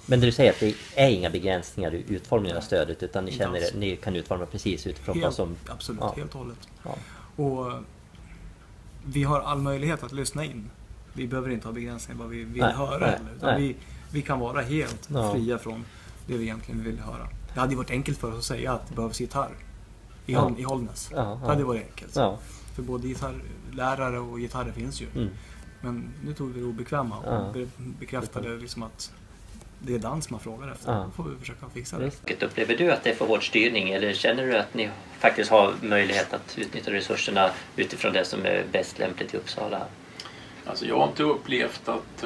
Men du säger att det är inga begränsningar i utformningen av stödet, utan ni känner att ni kan utforma precis utifrån vad som... Absolut, helt och hållet. Ja. Och vi har all möjlighet att lyssna in. Vi behöver inte ha begränsningar vad vi vill höra. Utan vi kan vara helt fria från det vi egentligen vill höra. Det hade varit enkelt för oss att säga att det behövs gitarr i Hållnäs. Det hade varit enkelt. För både gitarrlärare och gitarrer finns ju. Men nu tog vi det obekväma och bekräftade liksom att det är dans man frågar efter. Då får vi försöka fixa det. Upplever du att det är för hård styrning, eller känner du att ni faktiskt har möjlighet att utnyttja resurserna utifrån det som är bäst lämpligt i Uppsala? Alltså jag har inte upplevt att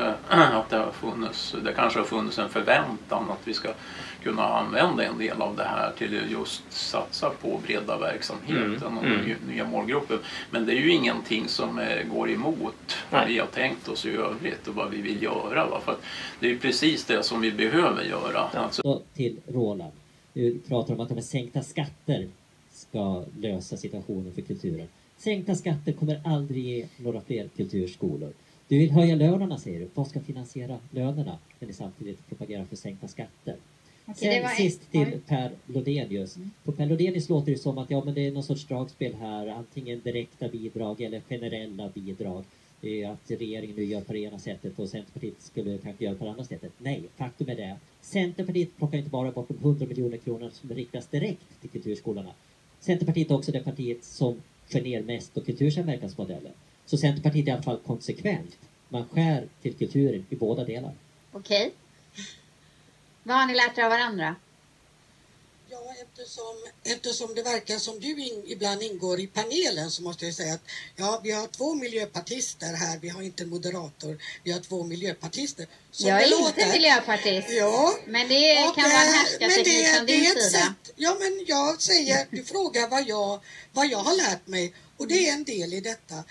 det kanske har funnits en förväntan att vi ska kunna använda en del av det här till just satsa på bredda verksamheten och nya målgrupper. Men det är ju ingenting som går emot vad vi har tänkt oss i övrigt och vad vi vill göra. Va? För att det är ju precis det som vi behöver göra. Alltså... Till Roland, du pratar om att de sänkta skatter ska lösa situationen för kulturen. Sänkta skatter kommer aldrig ge några fler kulturskolor. Du vill höja lönerna, säger du. Vad ska finansiera lönerna när ni samtidigt propagerar för sänkta skatter? Sen sist till Per Lodenius. På Per Lodenius låter det som att men det är någon sorts dragspel här. Antingen direkta bidrag eller generella bidrag. Att regeringen nu gör på det ena sättet och Centerpartiet skulle kanske göra på det andra sättet. Nej, faktum är det. Centerpartiet plockar inte bara bort de 100 miljoner kronor som riktas direkt till kulturskolorna. Centerpartiet är också det partiet som skär ner mest på kultursamverkansmodellen. Så Centerpartiet är i alla fall konsekvent. Man skär till kulturen i båda delar. Okej. Vad har ni lärt er av varandra? Ja, eftersom det verkar som du ibland ingår i panelen, så måste jag säga att vi har 2 miljöpartister här. Vi har inte en moderator. Vi har 2 miljöpartister. Jag är inte miljöpartist. Ja. Men det kan vara en härskarteknik från din sida. Ja, men jag säger, du frågar vad jag har lärt mig. Och det är en del i detta.